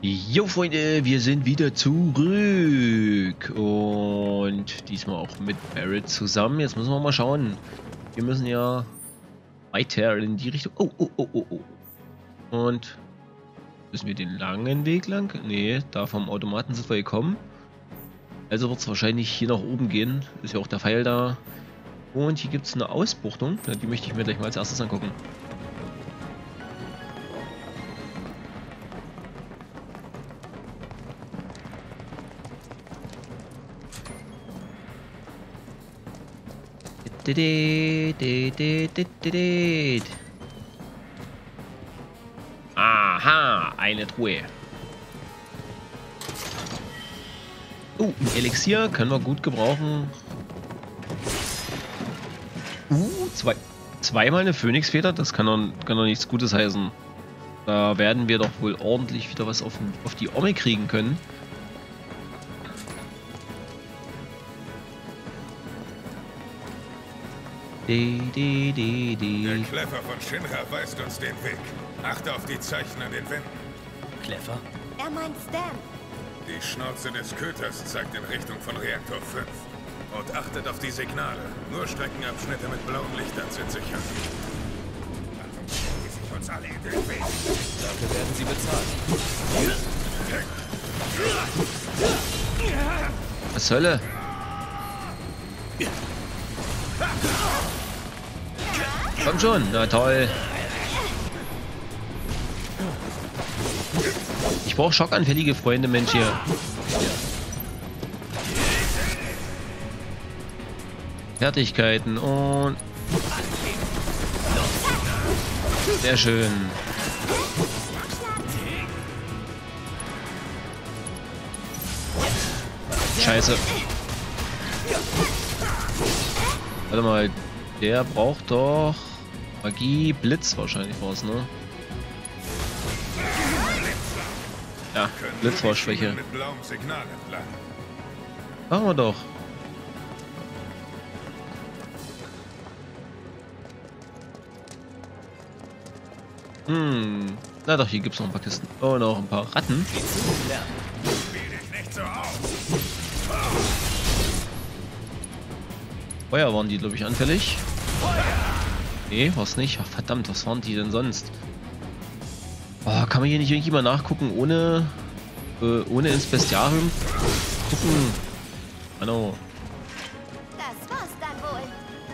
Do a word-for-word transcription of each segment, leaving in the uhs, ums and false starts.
Jo Freunde, wir sind wieder zurück und diesmal auch mit Barret zusammen. Jetzt müssen wir mal schauen. Wir müssen ja weiter in die Richtung. Oh, oh, oh, oh, oh. Und müssen wir den langen Weg lang? Nee, da vom Automaten sind wir gekommen. Also wird es wahrscheinlich hier nach oben gehen. Ist ja auch der Pfeil da. Und hier gibt es eine Ausbuchtung. Die möchte ich mir gleich mal als erstes angucken. Aha, eine Truhe. Oh, ein Elixier können wir gut gebrauchen. Uh, zwei, zweimal eine Phönixfeder, das kann doch, kann doch nichts Gutes heißen. Da werden wir doch wohl ordentlich wieder was auf, auf die Omme kriegen können. Die, die, die, die. Der Kleffer von Shinra weist uns den Weg. Achte auf die Zeichen an den Wänden. Kleffer? Er meint Stan. Die Schnauze des Köters zeigt in Richtung von Reaktor fünf. Und achtet auf die Signale. Nur Streckenabschnitte mit blauen Lichtern sind sicher. Die sich uns alle in den Weg. Dafür werden sie bezahlt. Was zur Hölle? Komm schon, na toll. Ich brauche schockanfällige Freunde, Mensch hier. Fertigkeiten und... Sehr schön. Scheiße. Warte mal, der braucht doch... Magie, Blitz wahrscheinlich war es, ne? Ja, Blitz war Schwäche. Mit blauem Signal entlang. Machen wir doch. Hm. Na doch, hier gibt's noch ein paar Kisten. Oh, noch ein paar Ratten. Spiel dich nicht so auf. Feuer waren die, glaube ich, anfällig. Nee, war's nicht. Ach, verdammt, was waren die denn sonst? Oh, kann man hier nicht irgendwie mal nachgucken, ohne äh, ohne ins Bestiarium gucken? Hallo. Das war's dann wohl.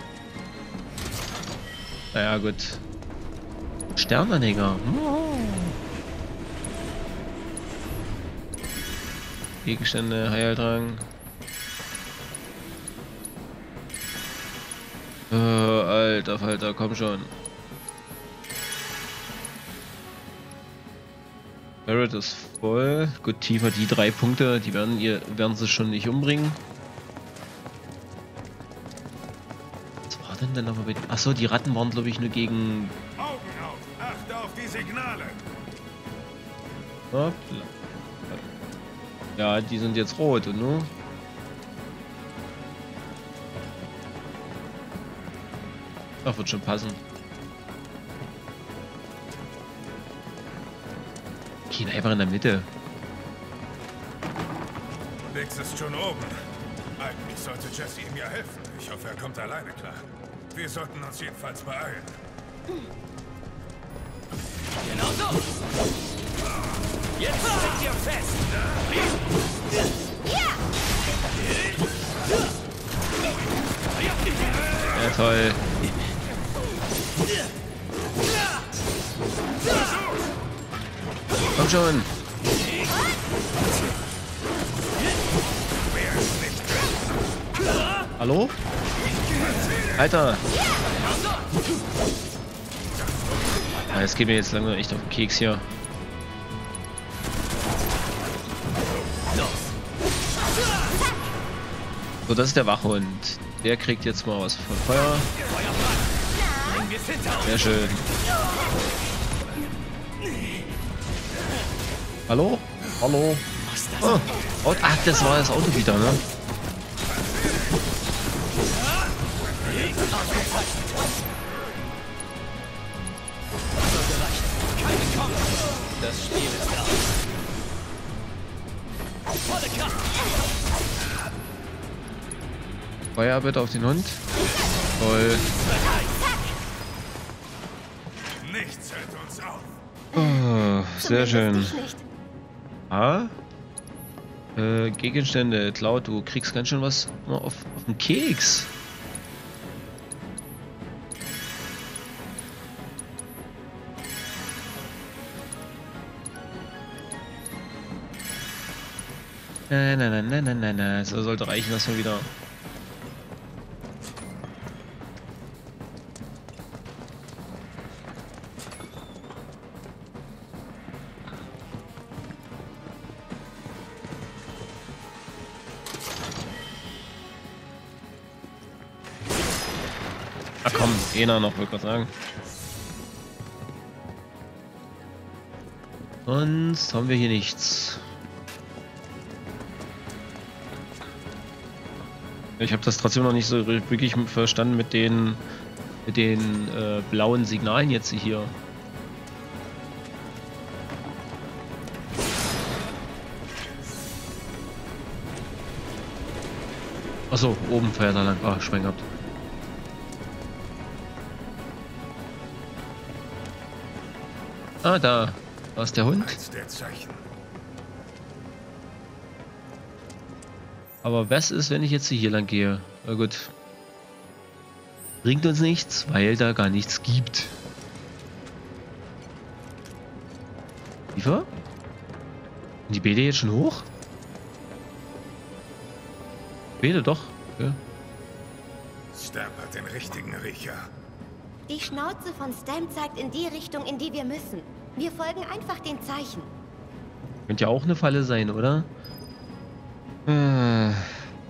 Naja, gut. Sternanhänger. Oh. Gegenstände, Heildrang. Äh, alter Falter, komm schon. Barret ist voll. Gut, tiefer die drei Punkte, die werden ihr werden sie schon nicht umbringen. Was war denn denn nochmal mit... Achso, die Ratten waren glaube ich nur gegen... Augen auf! Achte auf die Signale! Hoppla. Ja, die sind jetzt rot, und nur... Ach, wird schon passen. Gehen einfach in der Mitte. Nix ist schon oben. Eigentlich sollte Jesse ihm ja helfen. Ich hoffe, er kommt alleine klar. Wir sollten uns jedenfalls beeilen. Genau so! Jetzt steht ihr fest! Ja, toll. Komm schon. Hallo? Alter. Ah, jetzt geht mir jetzt langsam echt auf den Keks hier. So, das ist der Wachhund. Der kriegt jetzt mal was von Feuer. Sehr schön. Hallo? Hallo? Oh. Ach, das war das Auto wieder, ne? Das Spiel ist aus. Volle Kraft. Feuer bitte auf den Hund. Toll. Nichts hält uns auf. Oh, sehr schön. Zumindest ich nicht. Ah? Äh, Gegenstände. Cloud, du kriegst ganz schön was auf, auf den Keks. Na, na, na, na, na, na, na. So sollte reichen, dass wir wieder. Ach komm, einer noch, wollte ich sagen. Sonst haben wir hier nichts. Ich habe das trotzdem noch nicht so wirklich verstanden mit den mit den äh, blauen Signalen jetzt hier. Achso, oben fährt er lang. Ah, Schwein gehabt. Ah, da. Da ist der Hund. Eins der Zeichen. Aber was ist, wenn ich jetzt hier lang gehe? Na gut. Bringt uns nichts, weil da gar nichts gibt. Liefer? Sind die Beete jetzt schon hoch? Beete doch. Ja. Stamp hat den richtigen Riecher. Die Schnauze von Stamp zeigt in die Richtung, in die wir müssen. Wir folgen einfach den Zeichen. Könnte ja auch eine Falle sein, oder? Äh.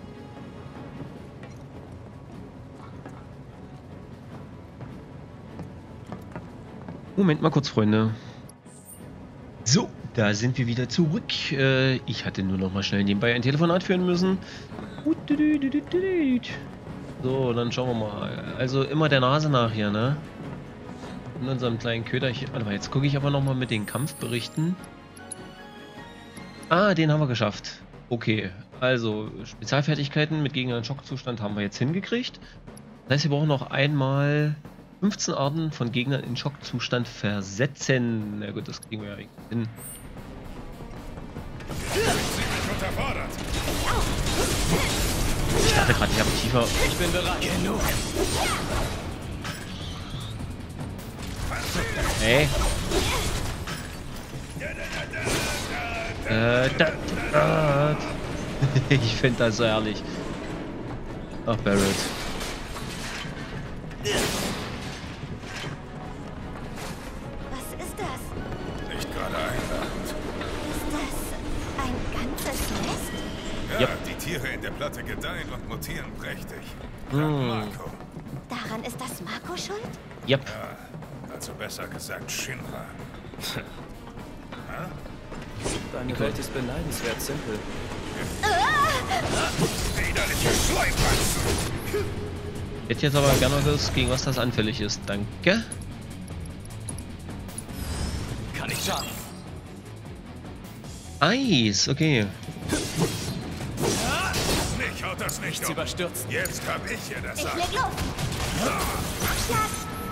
Moment mal kurz, Freunde. So, da sind wir wieder zurück. Äh, ich hatte nur noch mal schnell nebenbei ein Telefonat führen müssen. So, dann schauen wir mal. Also immer der Nase nach hier, ne? In unserem kleinen Köderchen. Warte mal, jetzt gucke ich aber noch mal mit den Kampfberichten. Ah, den haben wir geschafft. Okay, also Spezialfertigkeiten mit Gegnern in Schockzustand haben wir jetzt hingekriegt. Das heißt, wir brauchen noch einmal fünfzehn Arten von Gegnern in Schockzustand versetzen. Na gut, das kriegen wir ja hin. Ich dachte gerade, ich habe tiefer. Ich bin bereit. Genug. Hey. Äh, da, da. Ich finde das so herrlich. Ach, Barrett. Was ist das? Nicht gerade einladend. Ist das ein ganzes Nest? Ja, Yep. die Tiere in der Platte gedeihen und mutieren prächtig. Hm. Marco. Daran ist das Marco schuld? Yep. Ja, also besser gesagt Shinra. Deine Welt ist beneidenswert simpel. Widerliche Schleimwanzen! Ich hätte jetzt aber gerne was, gegen was das anfällig ist. Danke. Kann nicht schaden. Eis, okay. Mich haut das nicht Nichts um. überstürzen. Jetzt hab ich hier das Ich Sagen. leg los. Schlag.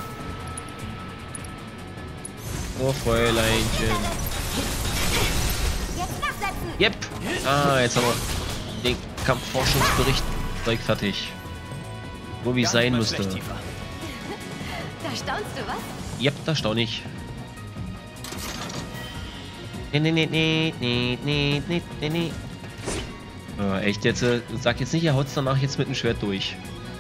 Oh, Fräuleinchen. Jetzt nachsetzen. Yep. Ah, jetzt haben wir den Kampfforschungsbericht direkt fertig. So wie es sein Gar nicht mal müsste. schlecht, Tifa. Da staunst du, was? Yep, da staune ich. Nee, nee, nee, nee, nee, nee, nee, nee, nee. Oh, echt jetzt, äh, sag jetzt nicht, er haut's danach jetzt mit dem Schwert durch.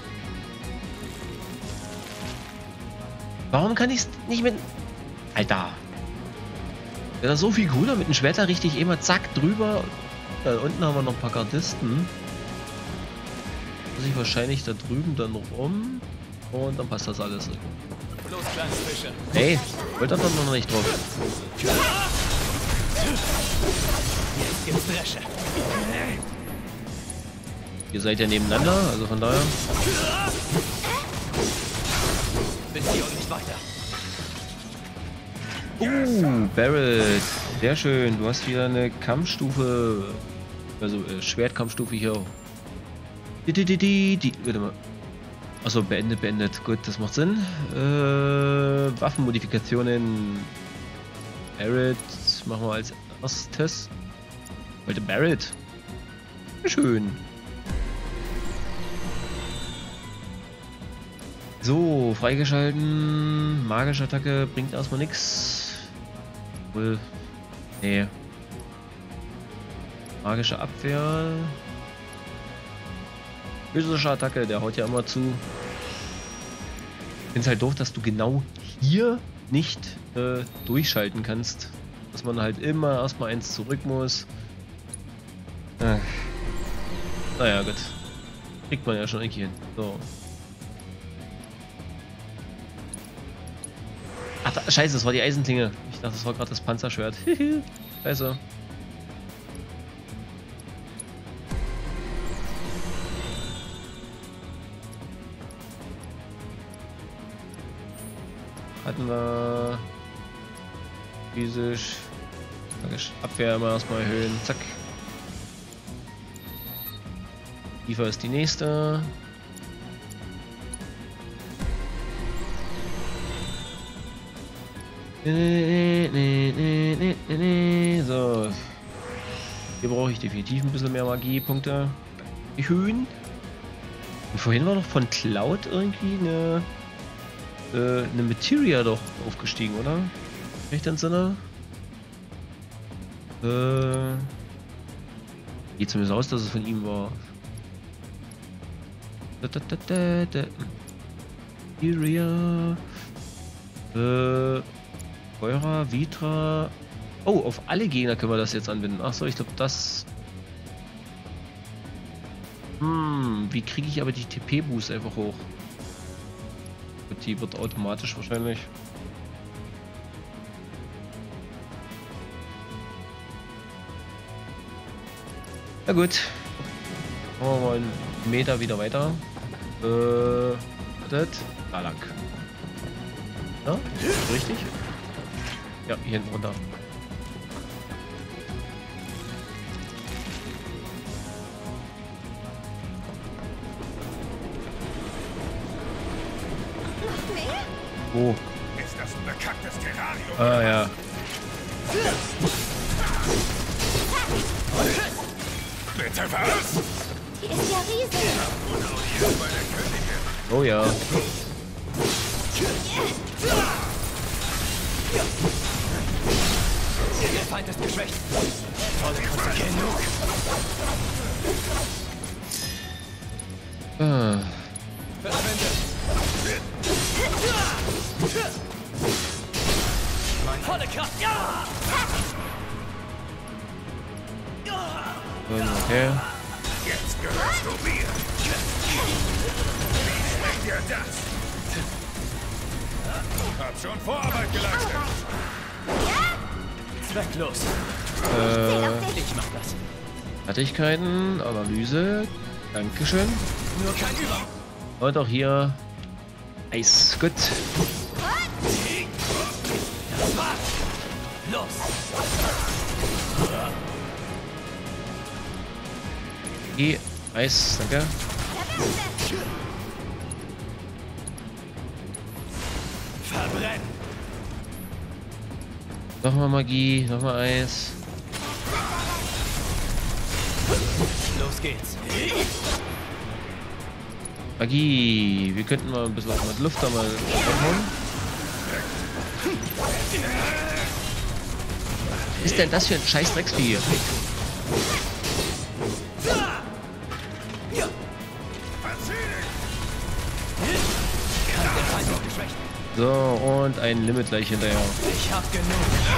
Warum kann ich's nicht mit... Alter. Wäre das so viel cooler mit dem Schwert da richtig immer zack drüber. Da unten haben wir noch ein paar Gardisten. Muss ich wahrscheinlich da drüben dann rum. Und dann passt das alles. Los, kleines Fische. Hey, wollt ihr doch noch nicht drauf. Jetzt gibt's Dresche. Ihr seid ja nebeneinander, also von daher. Bis hier und nicht weiter. Uh, Barrett. Sehr schön. Du hast wieder eine Kampfstufe Also äh, Schwertkampfstufe hier. Die, die, die, die, die. Warte mal. Achso, beendet, beendet. Gut, das macht Sinn. Äh, Waffenmodifikationen. Barrett machen wir als erstes. Heute Barrett. Schön. So, freigeschalten. Magische Attacke bringt erstmal nichts. Wohl. Nee. Magische Abwehr. Physische Attacke, der haut ja immer zu. Ich finde es halt doof, dass du genau hier nicht äh, durchschalten kannst. Dass man halt immer erstmal eins zurück muss. Äh. Naja, gut. Kriegt man ja schon irgendwie hin. So. Ach, da, scheiße, das war die Eisenklinge. Ich dachte, das war gerade das Panzerschwert. Scheiße. Hatten wir physisch Abwehr immer erstmal erhöhen. Zack. Eva ist die nächste. So. Hier brauche ich definitiv ein bisschen mehr Magiepunkte. Erhöhen. Und vorhin war doch von Cloud irgendwie eine äh, eine Materia doch aufgestiegen, oder? Recht Sinne? Äh. Geht zumindest aus, dass es von ihm war. Da, da, da, da, da. Materia. Äh. Feuer, Vitra. Oh, auf alle Gegner können wir das jetzt anwenden. Achso, ich glaube, das. Hm, wie kriege ich aber die T P-Boost einfach hoch? Die wird automatisch wahrscheinlich. Na gut. Machen wir mal einen Meter wieder weiter. Äh, wartet. Da lang. Ja, richtig? Ja, hier hinten runter. Wo? Ist das ein bekacktes Terrarium? Ah ja. Bitte was? Die ist ja riesig. Unaudiert bei der Königin. Oh ja. Der Feind ist geschwächt. Volle Konsequenz. Genug. Ah. Verschwinde. Meine volle Kraft. Ja! Okay. Jetzt gehörst du mir. Wie schmeckt dir das? Hab schon Vorarbeit geleistet. Zwecklos. Äh, Ich mach das. Fertigkeiten, Analyse. Dankeschön. Nur kein Über. Und auch hier Eis. Gut. Das war's. Los. E Eis, danke. Verbrennen. Nochmal Magie, nochmal Eis. Los geht's. Magie. Wir könnten mal ein bisschen auch mit Luft da mal machen. Was ist denn das für ein scheiß Drecksvieh hier? So, und ein Limit gleich hinterher. Ich hab genug.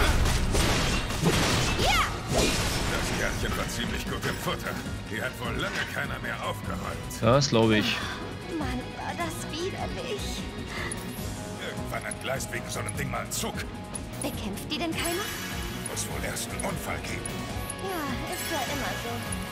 Das Kerlchen war ziemlich gut im Futter. Die hat wohl lange keiner mehr aufgeräumt. Das glaube ich. Mann, war das widerlich. Irgendwann entgleist wegen so einem Ding mal ein Zug. Bekämpft die denn keiner? Muss wohl erst einen Unfall geben. Ja, ist ja immer so.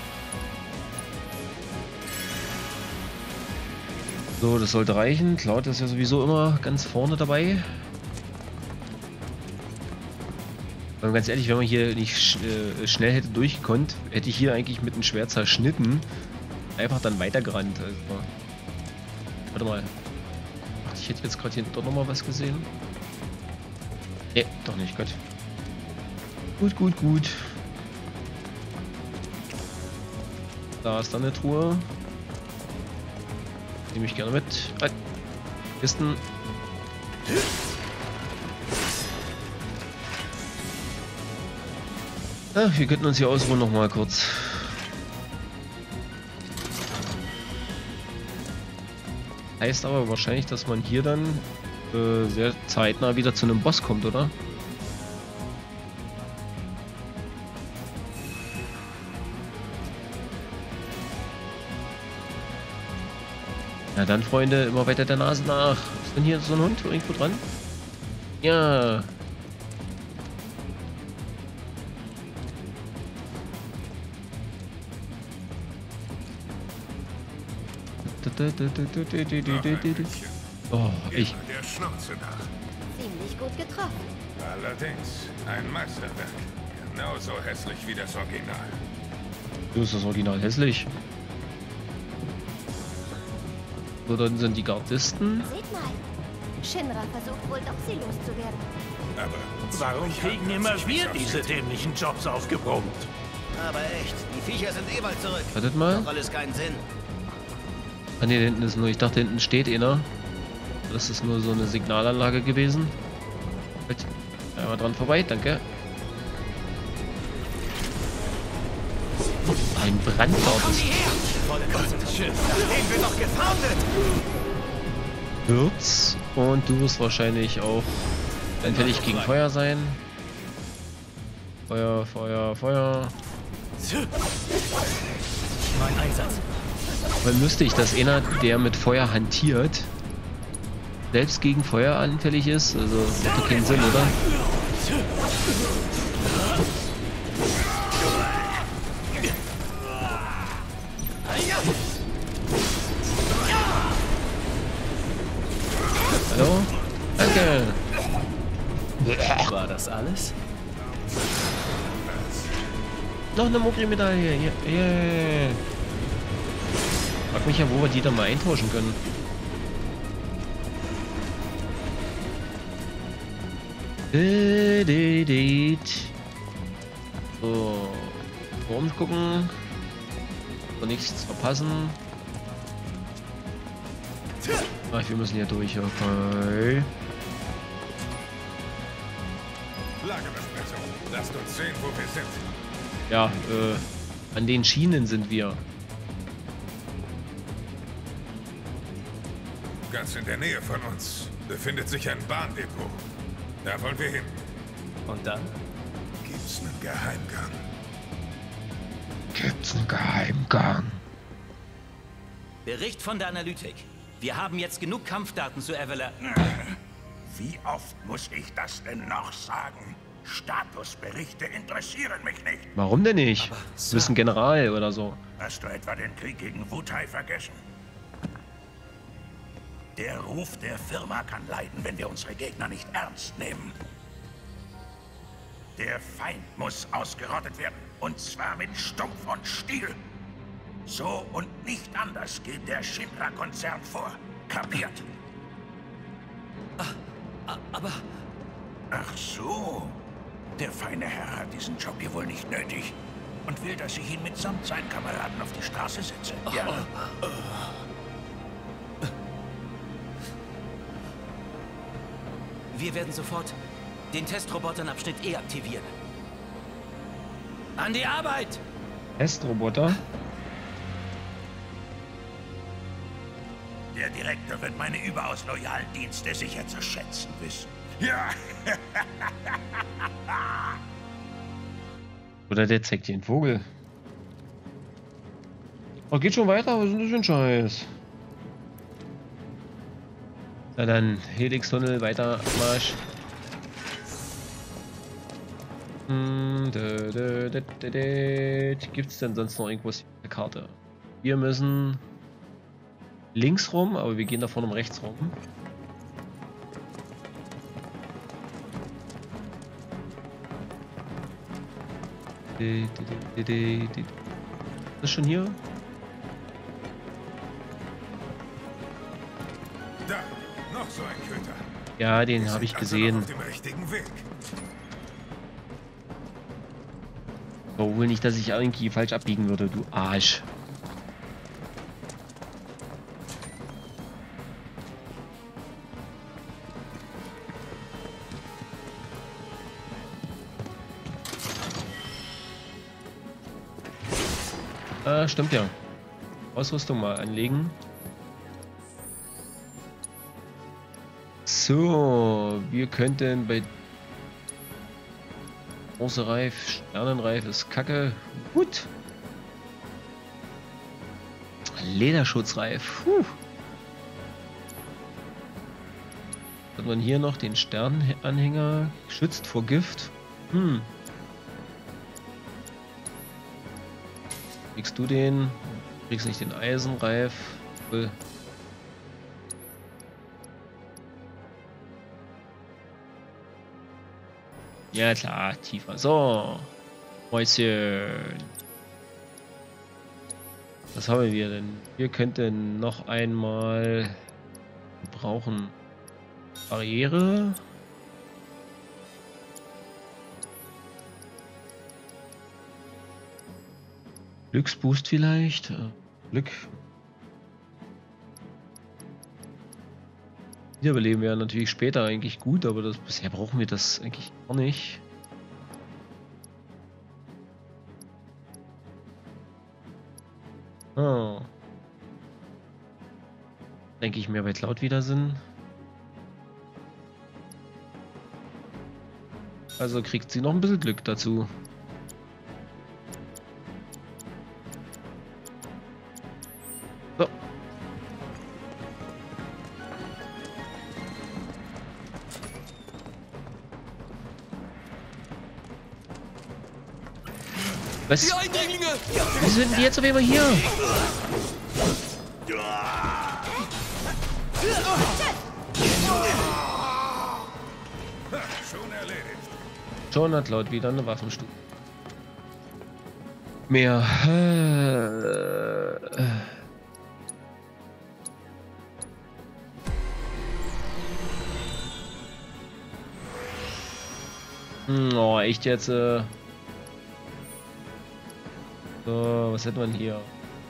So, das sollte reichen. Cloud ist ja sowieso immer ganz vorne dabei. Aber ganz ehrlich, wenn man hier nicht sch äh, schnell hätte durchgekonnt, hätte ich hier eigentlich mit einem Schwert zerschnitten. Einfach dann weitergerannt. Also. Warte mal. Ach, ich hätte jetzt gerade hier doch nochmal was gesehen. Ne, doch nicht, Gott. Gut, gut, gut. Da ist dann eine Truhe. Nehme ich gerne mit. Halt. Kisten. Ach, wir könnten uns hier ausruhen noch mal kurz. Heißt aber wahrscheinlich, dass man hier dann äh, sehr zeitnah wieder zu einem Boss kommt, oder? Na dann, Freunde, immer weiter der Nase nach. Ist denn hier so ein Hund irgendwo dran? Ja. Oh, ich. Der Schnauze nach. Ziemlich gut getroffen. Allerdings, ein Meisterwerk. Genauso hässlich wie das Original. Du ist das Original hässlich. So, dann sind die Gardisten. Seht mal. Shinra versucht wohl doch, sie loszuwerden. Aber Warum kriegen immer wir diese dämlichen Jobs aufgebrummt? Aber echt, die Viecher sind eh bald zurück. Wartet mal. Doch alles keinen Sinn. Ah ne, hinten ist nur, ich dachte hinten steht einer. Das ist nur so eine Signalanlage gewesen. Halt. Einmal dran vorbei, danke. Ein Brandlautes Volle Konzentration. Nachdem wir noch gefoundet! Wird's. Und du wirst wahrscheinlich auch anfällig gegen Feuer sein. Feuer, Feuer, Feuer. Mein Einsatz. Man müsste ich, dass einer, der mit Feuer hantiert, selbst gegen Feuer anfällig ist. Also macht doch keinen Sinn, oder? Hallo? Danke! War das alles? Noch eine Mokri-Medaille! Yeah. Yeah. Frag mich ja, wo wir die dann mal eintauschen können. So. Rumgucken. So, nichts verpassen. Ach, wir müssen hier durch, okay. Lagebesprechung. Lasst uns sehen, wo wir sind. Ja, äh, an den Schienen sind wir. Ganz in der Nähe von uns befindet sich ein Bahndepot. Da wollen wir hin. Und dann? Gibt's einen Geheimgang? Gibt's einen Geheimgang? Bericht von der Analytik. Wir haben jetzt genug Kampfdaten zu Eveler. Wie oft muss ich das denn noch sagen? Statusberichte interessieren mich nicht. Warum denn nicht? Du bist ein General oder so. Hast du etwa den Krieg gegen Wutai vergessen? Der Ruf der Firma kann leiden, wenn wir unsere Gegner nicht ernst nehmen. Der Feind muss ausgerottet werden. Und zwar mit Stumpf und Stiel. So und nicht anders geht der Shinra-Konzern vor. Kapiert? Aber... Ach so. Der feine Herr hat diesen Job hier wohl nicht nötig. Und will, dass ich ihn mitsamt seinen Kameraden auf die Straße setze. Ja. Wir werden sofort den Testroboternabschnitt E aktivieren. An die Arbeit! Testroboter? Der Direktor wird meine überaus loyalen Dienste sicher zu schätzen wissen. Ja. Oder der zeigt dir einen Vogel. Oh, geht schon weiter? Was ist denn das für ein Scheiß? Na dann, Helix-Tunnel, weiter, Marsch. Hm, gibt es denn sonst noch irgendwas auf der Karte? Wir müssen links rum, aber wir gehen da vorne um rechts rum. Ist schon hier? Da, noch so ein Köter. Ja, den Wir habe ich sind also noch gesehen. auf dem richtigen Weg. Aber wohl nicht, dass ich irgendwie falsch abbiegen würde, du Arsch. Ah, stimmt ja. Ausrüstung mal anlegen. So, wir könnten bei Bronzereif, Sternenreif ist kacke. Gut. Lederschutzreif. Puh. Hat man hier noch den Sternenanhänger? Schützt vor Gift. Hm. Kriegst du den? Kriegst nicht den Eisenreif. Cool. Ja klar, tiefer. So. Mäuschen. Was haben wir denn? Wir könnten noch einmal... Wir brauchen Barriere. Glücksboost vielleicht. Glück. Wiederbeleben wäre natürlich später eigentlich gut, aber das, bisher brauchen wir das eigentlich gar nicht. Oh. Denke ich mir bei Cloud wieder Sinn. Also kriegt sie noch ein bisschen Glück dazu. So. Was? Die Eindringlinge! Wieso sind die jetzt auf einmal hier? Schon erledigt. Schon hat laut wieder eine Waffenstufe. Mehr. Äh, äh. Hm, oh, echt jetzt? Äh. So, was hätte man hier?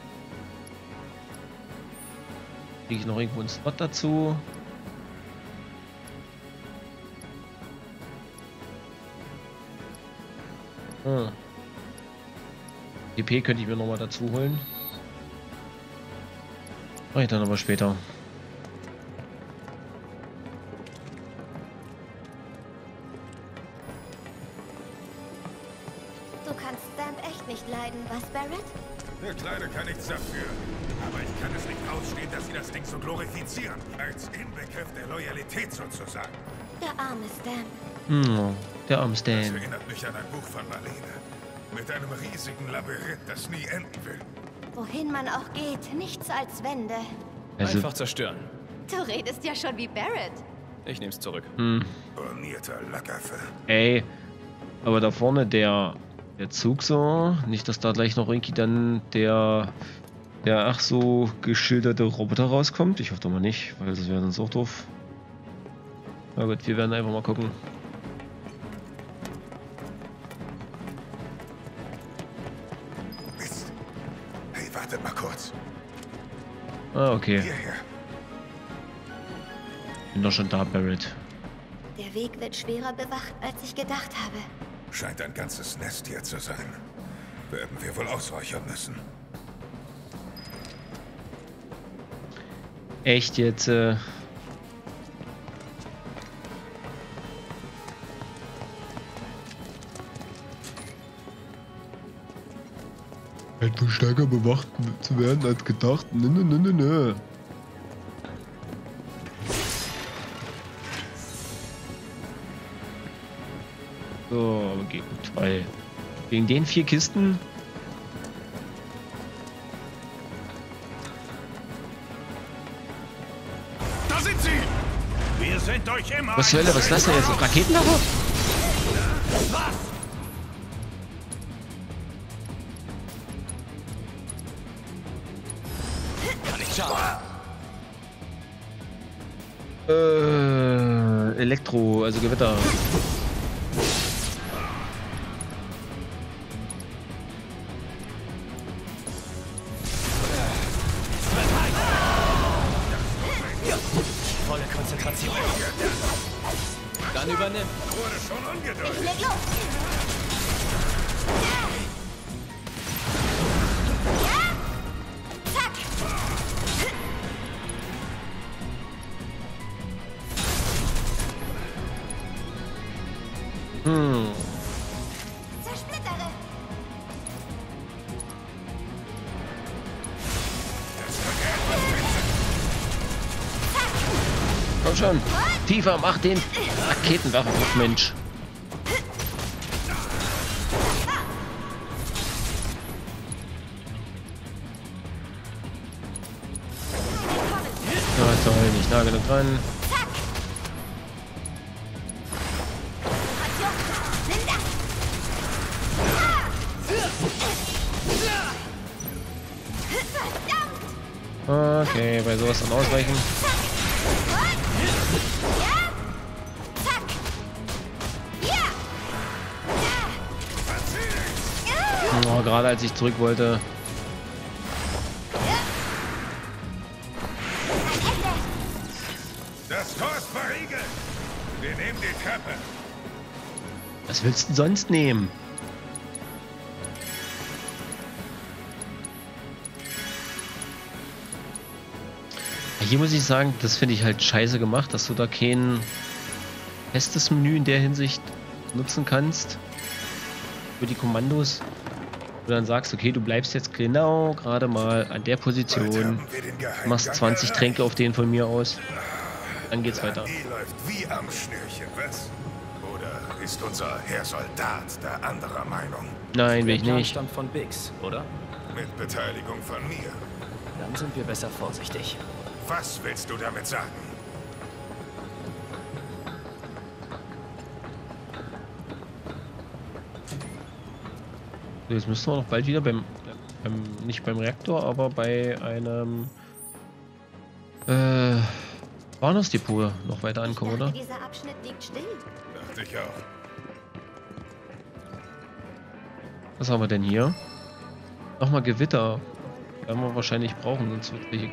Kriege ich noch irgendwo einen Spot dazu? Hm. D P könnte ich mir noch mal dazu holen. Mach ich dann aber später. Du kannst Stamp echt nicht leiden, was, Barrett? Der Kleine kann nichts dafür. Aber ich kann es nicht ausstehen, dass sie das Ding so glorifizieren. Als Inbegriff der Loyalität sozusagen. Der arme Stamp. Hm, der arme Das Stan. erinnert mich an ein Buch von Marlene. Mit einem riesigen Labyrinth, das nie enden will. Wohin man auch geht, nichts als Wände. Also, Einfach zerstören. Du redest ja schon wie Barrett. Ich nehm's zurück. hm, Bornierter Lackaffe. ey. Aber da vorne der, der Zug so. Nicht, dass da gleich noch irgendwie dann der, der ach so geschilderte Roboter rauskommt. Ich hoffe doch mal nicht, weil das wäre sonst auch doof. Na gut, wir werden einfach mal gucken. Mist. Hey, wartet mal kurz. Ah, okay. Hierher. Bin doch schon da, Barrett. Der Weg wird schwerer bewacht, als ich gedacht habe. Scheint ein ganzes Nest hier zu sein. Werden wir wohl ausräuchern müssen. Echt jetzt, äh... etwas stärker bewacht zu werden als gedacht. Nö, nö, nö, nö, nö. So, aber geht gut, weil wegen den vier Kisten. Da sind sie! Wir sind euch immer. Was zur Hölle, was ist das denn jetzt? Raketenwerfer? Ciao. Äh, Elektro, also Gewitter. Volle Konzentration. Dann übernimm. Wurde schon ungeduldig. Ich leg los. Ja. Zack. Hm. Zersplittere. Komm schon. Tiefer, mach den Raketenwerfer auf, Mensch. Ja, toll, nicht nah genug dran. Zack. Konzentration. Nimm das. Verdammt. Okay, bei sowas dann ausweichen. Ja. Zack. Ja. Ja. Oh, gerade als ich zurück wollte. Ein Ende. Das Tor ist verriegelt. Wir nehmen die Treppe. Was willst du denn sonst nehmen? Hier muss ich sagen, das finde ich halt scheiße gemacht, dass du da kein festes Menü in der Hinsicht nutzen kannst. Für die Kommandos. Du dann sagst, okay, du bleibst jetzt genau gerade mal an der Position. Machst zwanzig Tränke auf den von mir aus. Dann geht's weiter. Die läuft wie am Schnürchen, was? Oder ist unser Herr Soldat da anderer Meinung? Nein, will Der ich Plan nicht. stammt von Biggs, oder? Mit Beteiligung von mir. Dann sind wir besser vorsichtig. Was willst du damit sagen? So, jetzt müssen wir noch bald wieder beim, beim nicht beim Reaktor, aber bei einem äh, Bahnhofsdepot noch weiter ankommen, oder? Dieser Abschnitt liegt still. Dachte ich auch. Was haben wir denn hier? Nochmal Gewitter. Werden wir wahrscheinlich brauchen, sonst wird es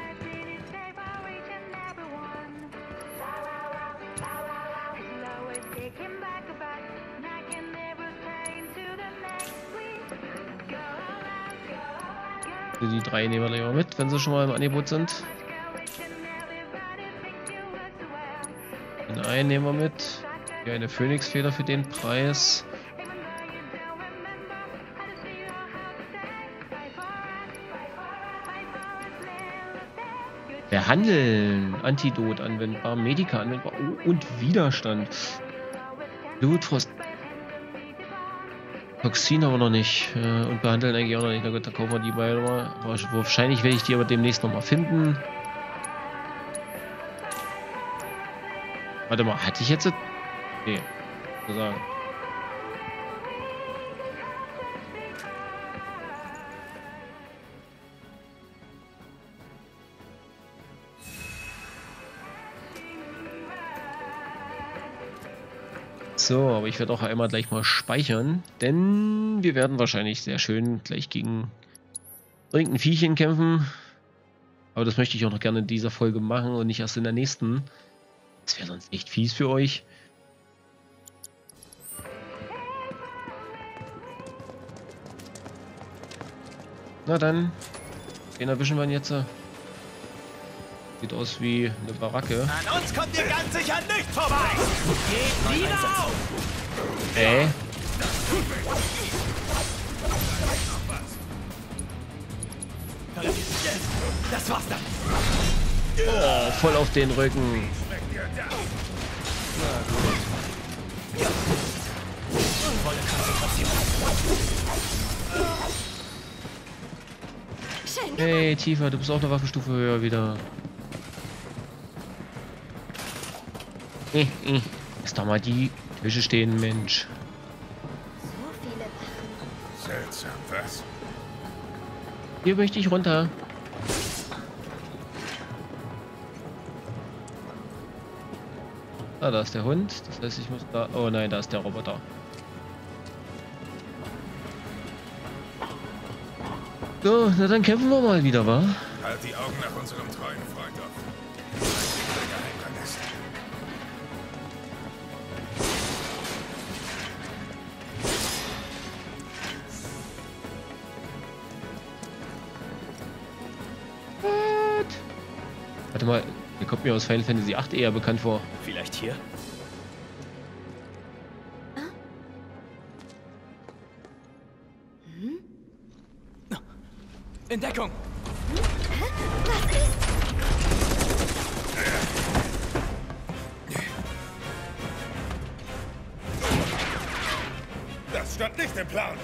die drei nehmen wir gleich mal mit, wenn sie schon mal im Angebot sind. Den einen nehmen wir mit. Hier eine Phönixfeder für den Preis. Behandeln, Antidot anwendbar, Medika anwendbar oh, und Widerstand. Blutfrost. Toxin aber noch nicht. Äh, und behandeln eigentlich auch noch nicht. Na gut, da kaufen wir die beide mal. Wahrscheinlich werde ich die aber demnächst noch mal finden. Warte mal, hatte ich jetzt... Nee, so sagen. So, aber ich werde auch einmal gleich mal speichern, denn wir werden wahrscheinlich sehr schön gleich gegen irgendein Viechchen kämpfen. Aber das möchte ich auch noch gerne in dieser Folge machen und nicht erst in der nächsten. Das wäre sonst echt fies für euch. Na dann, den erwischen wir ihn jetzt. Sieht aus wie eine Baracke. An uns kommt ihr ganz sicher nicht vorbei! Geht wieder auf! Äh? Das war's dann! Oh, voll auf den Rücken. Volle Konzentration. Schön. Hey, Tifa, du bist auch eine Waffenstufe höher wieder. Eh, eh. Lass doch mal die Tische stehen, Mensch. So viele Wachen. Seltsam, was? Hier möchte ich runter. Ah, da ist der Hund. Das heißt, ich muss da... Oh nein, da ist der Roboter. So, na dann kämpfen wir mal wieder, wa? Halt die Augen nach unserem treuen Freund auf. Der Geheimnis. What? Warte mal, der kommt mir aus Final Fantasy acht eher bekannt vor. Vielleicht hier? Entdeckung! Was ist? Das stand nicht im Plan.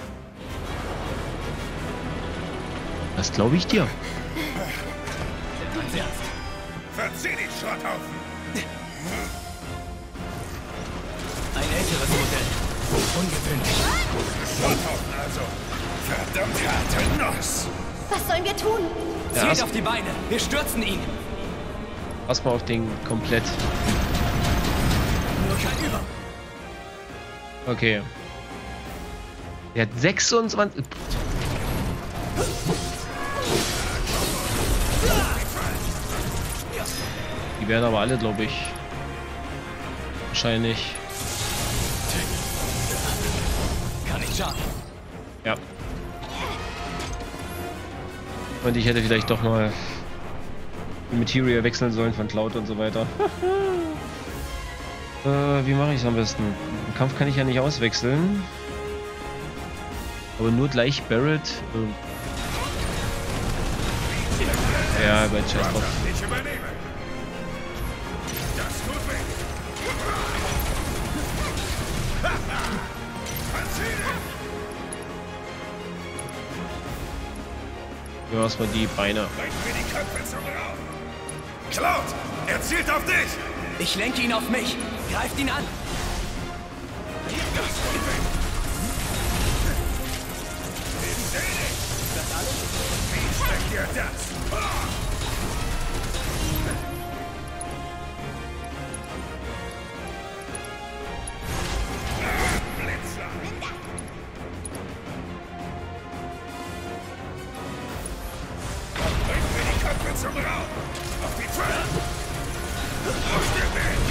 Das glaube ich dir. Ganz ernst. Verzieh die Schrotthaufen. Ein älteres Modell. Ungewöhnlich. Schrotthaufen also. Verdammt harte Nuss. Was sollen wir tun? Ja, Zielt erst- auf die Beine. Wir stürzen ihn. Pass mal auf den komplett. Nur kein Über. Okay. Der hat sechsundzwanzig... Die werden aber alle, glaube ich. Wahrscheinlich. Kann nicht schaden. Ja. Und ich hätte vielleicht doch mal die Materia wechseln sollen von Cloud und so weiter. äh, wie mache ich es am besten? Im Kampf kann ich ja nicht auswechseln. Aber nur gleich Barrett. Äh. Ja, bei Scheiß drauf. Ich übernehme. Das tut weh. Verzieh. Ja, erstmal die Beine. Bring mir die Köpfe zum Raum. Cloud, er zielt auf dich. Ich lenke ihn auf mich. Greift ihn an. Das tut weh. Ich seh dich. Ist das alles? Wie schmeckt dir das? Blitzer. Bring mir die Köpfe zum Raum. Auf die Tür. Aus dem Weg.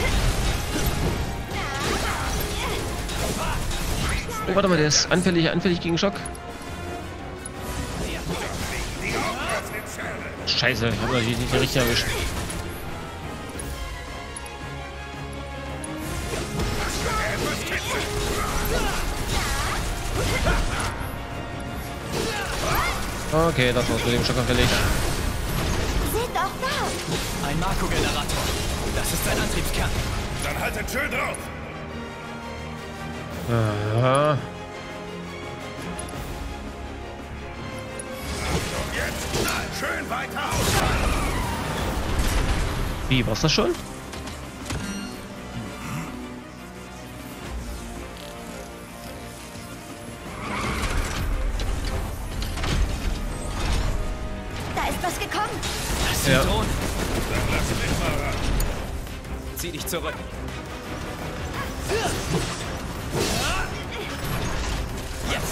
Oh, warte mal, der ist anfällig, anfällig gegen Schock. Die Augen auf den Zähnen. Scheiße, ich habe natürlich nicht den richtigen erwischt. Etwas kitzeln. Okay, das war's mit dem Schock anfällig. Seht doch da! Ein Marco-Generator. Das ist sein Antriebskern. Dann haltet schön drauf. Aha. Und jetzt knall schön weiter ausfahren. Wie, war's das schon? Da ist was gekommen. Das sind Ja. Drohnen. Dann lass mich mal ran. Zieh dich zurück. Jetzt.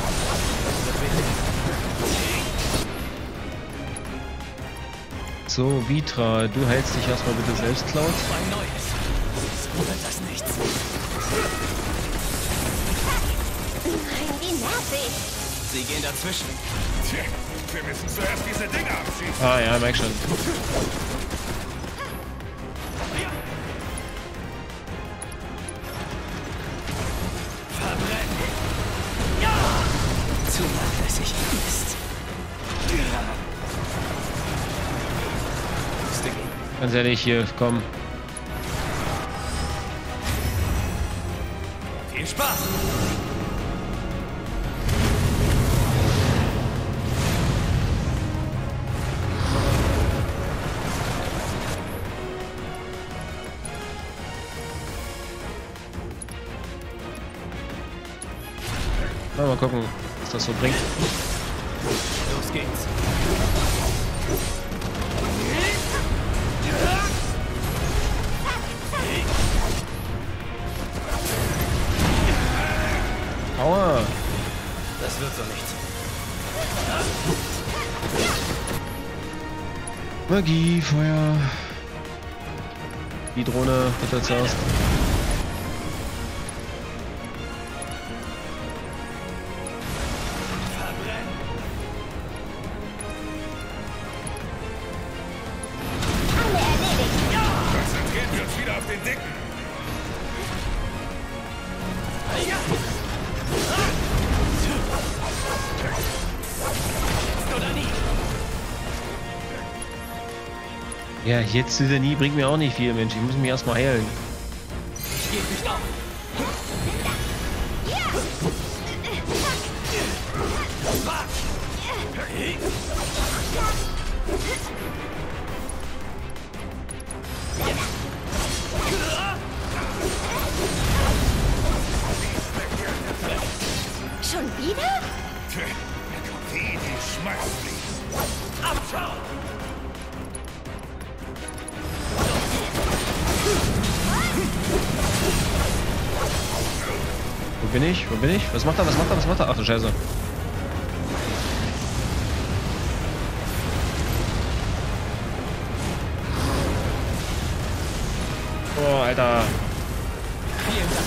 So, Vitra, du heilst dich erstmal bitte selbst, Cloud. Ein neues. So wird das nichts. Nein, wie nervig. Sie gehen dazwischen. Tja, wir müssen zuerst diese Dinger abschießen. Ah ja, merk schon. Verbrennen. Ja! Zu nachlässig. Mist. Musste gehen. Ganz ehrlich, hier, komm. Viel Spaß. Na, mal gucken, was das so bringt. Los geht's. Aua. Das wird so nichts. Magie, Feuer. Die Drohne bitte zuerst. Konzentrieren wir uns wieder auf den Dicken. Ja, jetzt ist er nie, bringt mir auch nicht viel, Mensch. Ich muss mich erstmal heilen. Ich gebe nicht auf. Schon wieder? Wie die Schmeißfliegen. Abschau! Wo bin ich? Wo bin ich? Was macht er? Was macht er? Was macht er? Ach du Scheiße. Oh, Alter. Vielen Dank.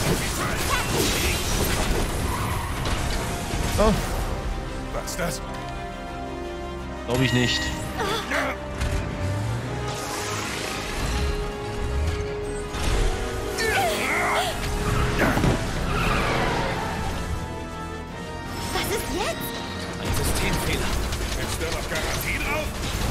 Oh, Was ist das? glaube ich nicht. Was ist jetzt? Ein Systemfehler. Ist da noch Garantie drauf?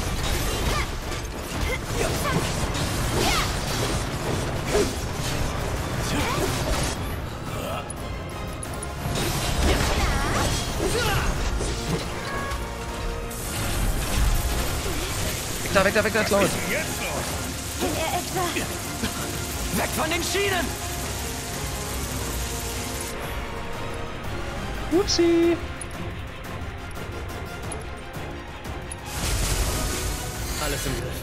Weg da, weg da, weg da, jetzt laut. Jetzt los! Will er etwa... Weg von den Schienen! Upsi. Alles im Griff.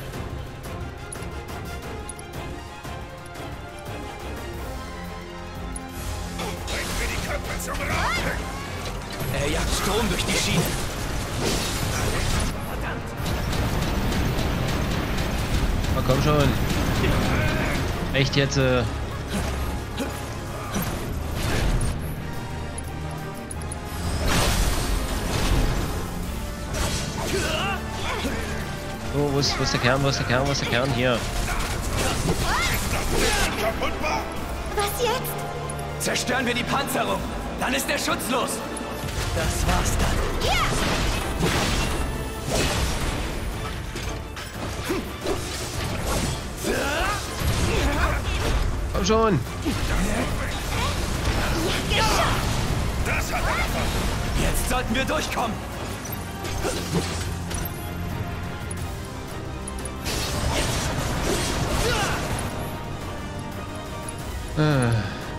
Bringen wir die Köpfe zum Rauchen! Er jagt Strom durch die Schienen. Na komm schon. Echt jetzt? Äh So, wo ist, wo ist der Kern? Wo ist der Kern? Wo ist der Kern? Hier. Kaputtbar! Was jetzt? Zerstören wir die Panzerung. Dann ist er schutzlos. Das war's dann. Ja! Komm schon. Das hat er davon! Jetzt sollten wir durchkommen. Äh.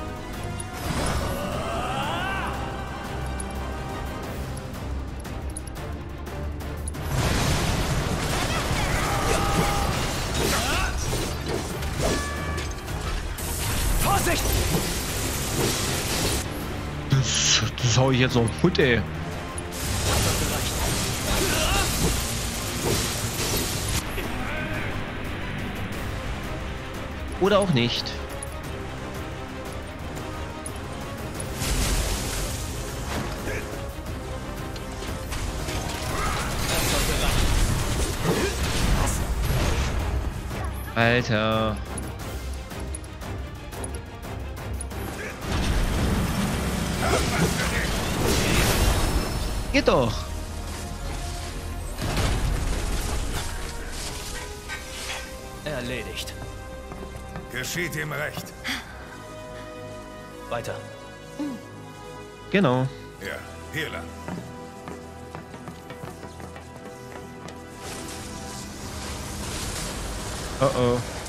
Vorsicht! Das, das hau ich jetzt noch im Hut, ey. Oder auch nicht. Alter. Geht doch. Erledigt. Geschieht ihm recht. Weiter. Genau. Ja, hier lang. Oh oh.